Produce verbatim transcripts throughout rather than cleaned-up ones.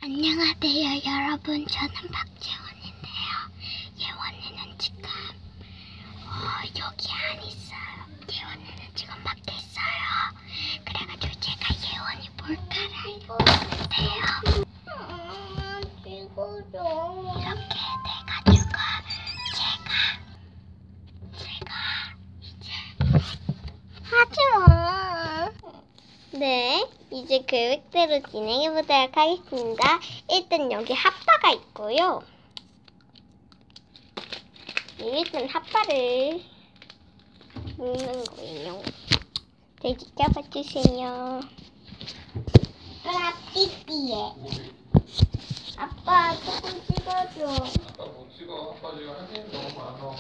안녕하세요 여러분, 저는 박재원인데요. 예원이는 지금 어, 여기 안 있어요. 예원이는 지금 밖에 있어요. 그래가지고 제가 예원이 몰카를 해보는데요. 이렇게 돼가지고 제가 제가 이제 하지마. 네, 이제 계획대로 진행해보도록 하겠습니다. 일단 여기 핫바가 있고요. 일단 핫바를 먹는 거예요. 돼지 잡아주세요. 아빠 삐삐해. 아빠 조금 찍어줘. 아빠 못 찍어. 아빠 지금 할 일이 너무 많아.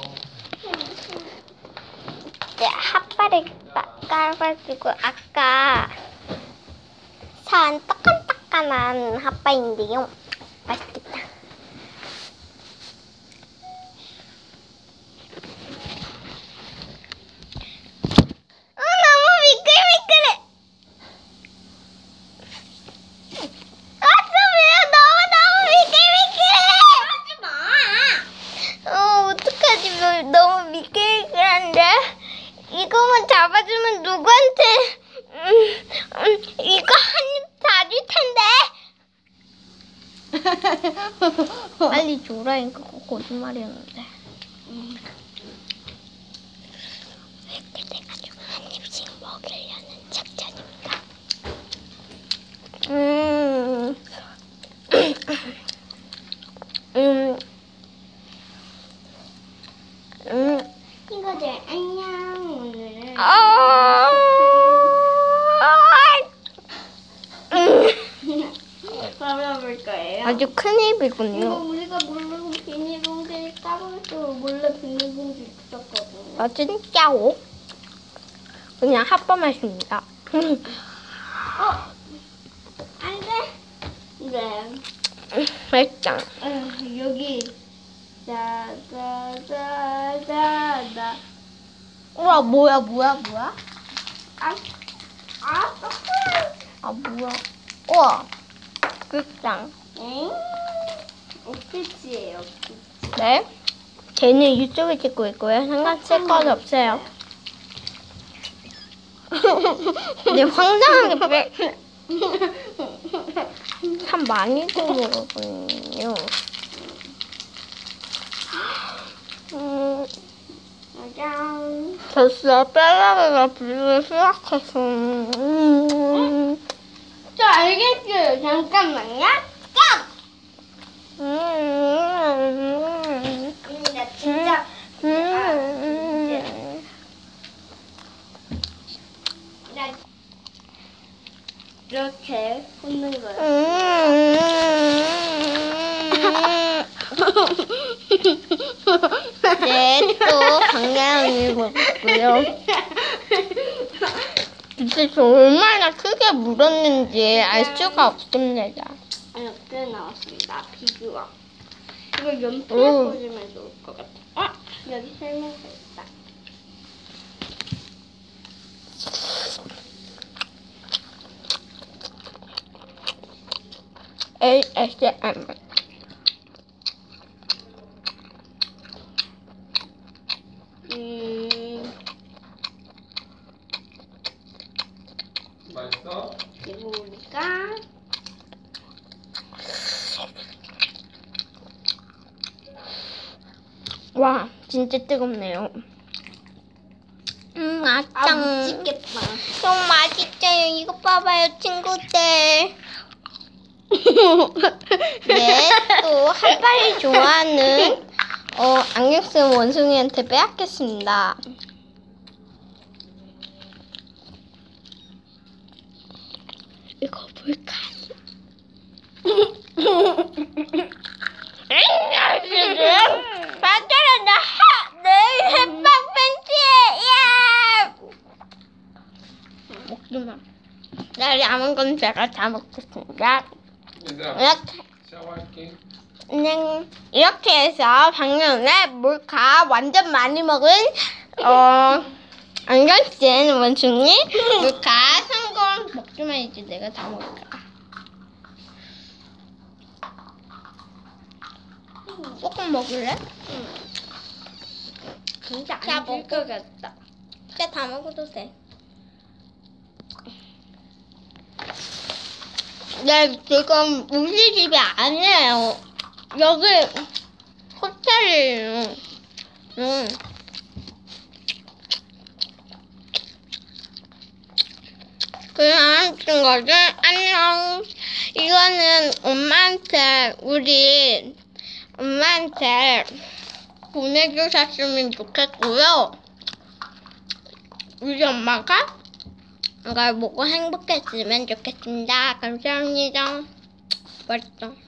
네, 핫바를 까가지고 아까 산 따끈따끈한 핫바인데요. 맛있겠다. 어, 너무 미끌미끌해. 아, 왜요? 너무 너무 미끌미끌해. 하지 마. 어, 어떡하지? 너무 미끌미끌한데? 이거만 잡아주면 누구한테 음, 음, 이거 한 입 다 줄 텐데. 빨리 줘라니까. 그거 거짓말이었는데. 음. 이렇게 돼가지고 한 입씩 먹으려는 작전입니다. 음, 음, 음. 친구들 안녕. 오늘은 아, 발라볼 거예요. 아주 큰 이거 입이군요. 우리가 모르고 비닐봉지를 까먹고 몰래 비닐봉지 있었거든요. 아, 진짜오? 그냥 핫바 맛입니다. 어? 안 돼? 네. 맛있다. 어, 여기 자자자자자. 우와, 뭐야, 뭐야, 뭐야? 아, 아, 떡해. 아, 뭐야. 우와, 끝장. 엥? 어피치예요. 네? 쟤는 유튜브 찍고 있고요. 상관 쓸 건 없어요. 근데 황당하게 빼. 참 많이 먹었거든요. 음, 짜잔. 벌써 뼈다귀가 불기 시작했어. 음, 저 알겠어요. 잠깐만요. 깜! 음, 언니 나 진짜 음, 나 이렇게 붓는 거예요. 네, 또 방향을 먹고요. 진짜 저 얼마나 크게 물었는지 알 수가 없습니다. 아니, 꽤 나왔습니다. 비교가. 이거 연필 오. 꽂으면 좋을 것 같아. 아! 여기 설명서 있다. 에이에스엠. 음, 맛있어? 그리고 우리가 와, 진짜 뜨겁네요. 음, 아, 맛짱. 맛있겠다. 너무 맛있어요. 이거 봐봐요, 친구들. 네, 또 핫바를 좋아하는 어, 안경 쓴 원숭이한테 빼앗겼습니다. 이거 뭘까요? 맞아라, 나 하, 내 햇빵 팬티에, 예! 먹지마. 나 남은 건 제가 다 먹겠습니다. 얘들아, 이렇게, 샤워할게. 그냥, 이렇게 해서 방금에 몰카 완전 많이 먹은, 어, 안경쓴 원숭이 몰카 성공. 먹지마, 이제 내가 다 먹을까. 조금 먹을래? 응. 진짜 자, 안줄 먹고. 것 같다. 진짜 다 먹어도 돼. 네, 지금 우리 집이 아니에요. 여기 호텔이에요. 응. 그냥 친구들 안녕. 이거는 엄마한테 우리 엄마한테 보내주셨으면 좋겠고요. 우리 엄마가 이걸 보고 행복했으면 좋겠습니다. 감사합니다. 맛있다.